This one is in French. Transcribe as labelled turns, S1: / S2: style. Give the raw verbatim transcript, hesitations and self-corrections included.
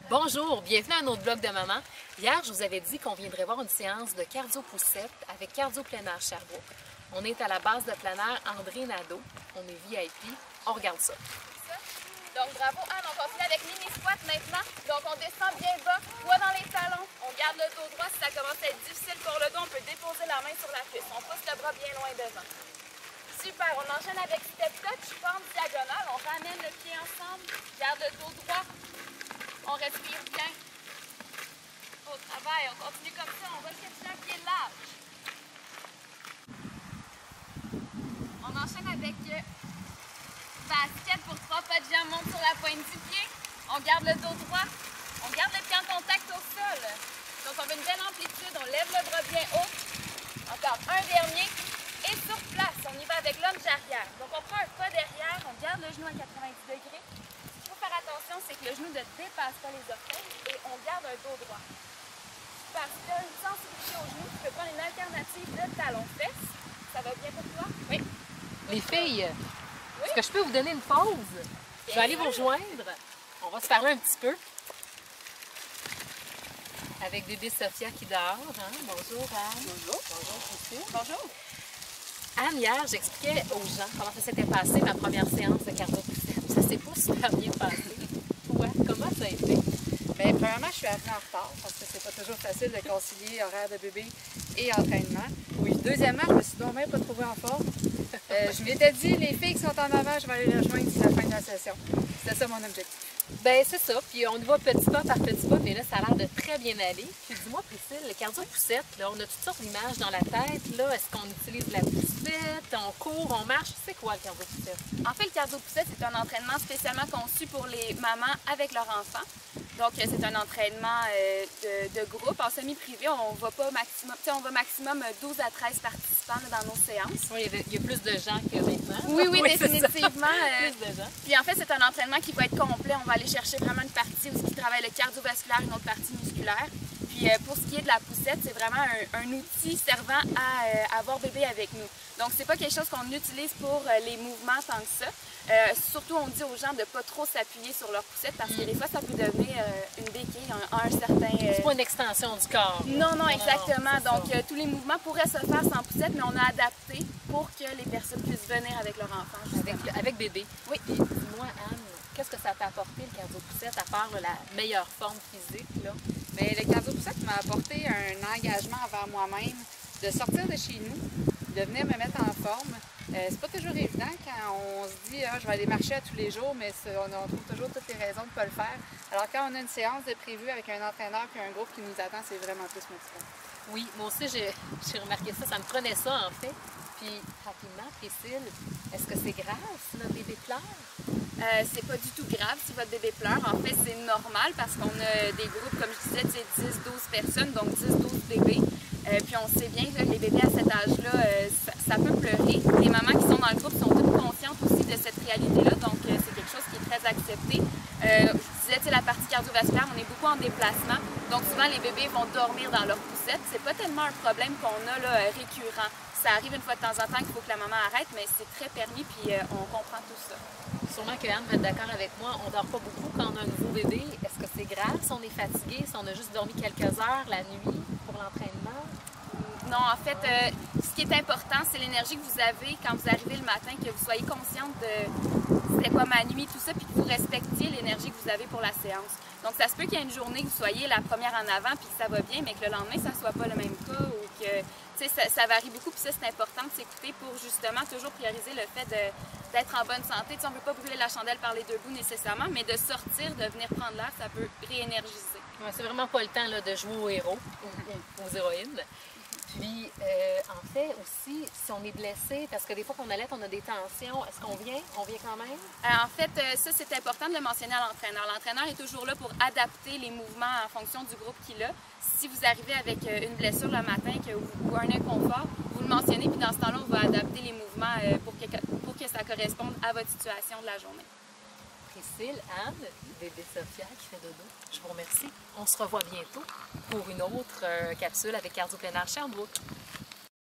S1: Bonjour, bienvenue à un autre vlog de maman. Hier, je vous avais dit qu'on viendrait voir une séance de cardio-poussette avec Cardio Plein Air Sherbrooke. On est à la base de plein air André Nadeau. On est V I P. On regarde ça.
S2: Donc bravo Anne, on continue avec mini squat maintenant. Donc on descend bien bas, poids dans les talons. On garde le dos droit. Si ça commence à être difficile pour le dos, on peut déposer la main sur la cuisse. On pousse le bras bien loin devant. Super, on enchaîne avec step touch, pente diagonale. On ramène le pied ensemble, garde le dos droit. On respire bien. Au travail, on continue comme ça. On va le chercher un pied large. On enchaîne avec euh, basket pour trois pas de jambe, monte sur la pointe du pied. On garde le dos droit. On garde le pied en contact au sol. Donc on veut une belle amplitude. On lève le bras bien haut. Encore un dernier. Et sur place, on y va avec lunge arrière. Donc on prend un pas derrière. On garde le genou à quatre-vingt-dix degrés. Ce qu'il faut faire attention, c'est que le genou ne dépasse pas les orteils et on garde un dos droit. Parce que tu as une sensibilité au genou, tu peux prendre une alternative de talon-fesse. Ça va bien pour toi? Oui.
S1: Les filles,
S2: Oui?
S1: est-ce que je peux vous donner une pause? Je vais aller vous rejoindre. On va se parler un petit peu. Avec bébé Sophia qui dort. Hein? Bonjour Anne.
S2: Bonjour.
S1: Bonjour Christine.
S2: Bonjour.
S1: Anne, hier, j'expliquais aux gens comment ça s'était passé ma première séance de cardio-poussette. Ça s'est pas super bien passé. Toi, comment ça a été?
S3: Bien, premièrement, je suis arrivée en retard parce que c'est pas toujours facile de concilier horaire de bébé et entraînement. Oui. Deuxièmement, je me suis donc même pas trouvée en forme. Euh, je m'étais dit, les filles qui sont en avant, je vais aller les rejoindre d'ici la fin de la session. C'était ça mon objectif.
S1: Ben c'est ça, puis on y va petit pas par petit pas, mais là, ça a l'air de très bien aller. Puis dis-moi, Priscille, le cardio-poussette, là, on a toutes sortes d'images dans la tête. Là, est-ce qu'on utilise la poussette, on court, on marche? C'est quoi le cardio-poussette?
S2: En fait, le cardio-poussette, c'est un entraînement spécialement conçu pour les mamans avec leurs enfants. Donc, c'est un entraînement euh, de, de groupe. En semi-privé, on va pas maximum, on va maximum douze à treize participants là, dans nos séances.
S1: Oui, il y, avait, il y a plus de gens que maintenant.
S2: Oui, oui,
S1: oui
S2: définitivement. Euh,
S1: plus de gens.
S2: Puis en fait, c'est un entraînement qui va être complet. On va aller chercher vraiment une partie où il travaille le cardiovasculaire, une autre partie musculaire. Puis euh, pour ce qui est de la poussette, c'est vraiment un, un outil servant à euh, avoir bébé avec nous. Donc, c'est pas quelque chose qu'on utilise pour euh, les mouvements tant que ça. Euh, surtout, on dit aux gens de ne pas trop s'appuyer sur leur poussette parce que des fois, ça peut devenir euh, une béquille à un, un certain... Euh...
S1: C'est pas une extension du corps.
S2: Non, non, exactement.
S1: Non, non,
S2: Donc, euh, tous les mouvements pourraient se faire sans poussette, mais on a adapté pour que les personnes puissent venir avec leur enfant.
S1: Avec, avec bébé.
S2: Oui.
S1: Et dis-moi, Anne, qu'est-ce que ça t'a apporté le cardio-poussette à part là, la meilleure forme physique? Là?
S3: Bien, le cardio-poussette m'a apporté un engagement envers moi-même de sortir de chez nous, de venir me mettre en forme. Euh, c'est pas toujours évident quand on se dit ah, je vais aller marcher à tous les jours, mais on, on trouve toujours toutes les raisons de ne pas le faire. Alors quand on a une séance de prévue avec un entraîneur et un groupe qui nous attend, c'est vraiment plus motivant.
S1: Oui, moi aussi j'ai remarqué ça, ça me prenait ça en fait. Puis rapidement, Priscille, est-ce que c'est grave si notre bébé pleure?
S2: Euh, c'est pas du tout grave si votre bébé pleure. En fait, c'est normal parce qu'on a des groupes, comme je disais, c'est dix douze personnes, donc dix douze bébés. Euh, puis on sait bien que les bébés à cet âge-là, euh, ça, ça peut pleurer. Les mamans qui sont dans le groupe sont toutes conscientes aussi de cette réalité-là, donc euh, c'est quelque chose qui est très accepté. Euh, je disais, la partie cardiovasculaire, on est beaucoup en déplacement, donc souvent les bébés vont dormir dans leur poussette. C'est pas tellement un problème qu'on a là, récurrent. Ça arrive une fois de temps en temps qu'il faut que la maman arrête, mais c'est très permis, puis euh, on comprend tout ça.
S1: Sûrement que Anne va être d'accord avec moi, on dort pas beaucoup quand on a un nouveau bébé. Est-ce que c'est grave si on est fatigué, si on a juste dormi quelques heures la nuit pour l'entraînement?
S2: Non, en fait, euh, ce qui est important, c'est l'énergie que vous avez quand vous arrivez le matin, que vous soyez consciente de c'était quoi ma nuit, tout ça, puis que vous respectiez l'énergie que vous avez pour la séance. Donc, ça se peut qu'il y ait une journée que vous soyez la première en avant, puis que ça va bien, mais que le lendemain, ça ne soit pas le même cas, ou que, tu sais, ça, ça varie beaucoup, puis ça, c'est important de s'écouter pour justement toujours prioriser le fait d'être en bonne santé. Tu sais, on ne veut pas brûler la chandelle par les deux bouts nécessairement, mais de sortir, de venir prendre l'air, ça peut réénergiser.
S1: Ouais, c'est vraiment pas le temps là, de jouer aux héros, aux, aux héroïnes. Puis, euh, en fait, aussi, si on est blessé, parce que des fois qu'on allait, on a des tensions, est-ce qu'on vient? On vient quand même?
S2: Euh, en fait, euh, ça, c'est important de le mentionner à l'entraîneur. L'entraîneur est toujours là pour adapter les mouvements en fonction du groupe qu'il a. Si vous arrivez avec euh, une blessure le matin que, ou, ou un inconfort, vous le mentionnez, puis dans ce temps-là, on va adapter les mouvements euh, pour, que, pour que ça corresponde à votre situation de la journée.
S1: Priscille, Anne, bébé Sophia qui fait dodo, je vous remercie. On se revoit bientôt pour une autre euh, capsule avec Cardio Plein Air Sherbrooke.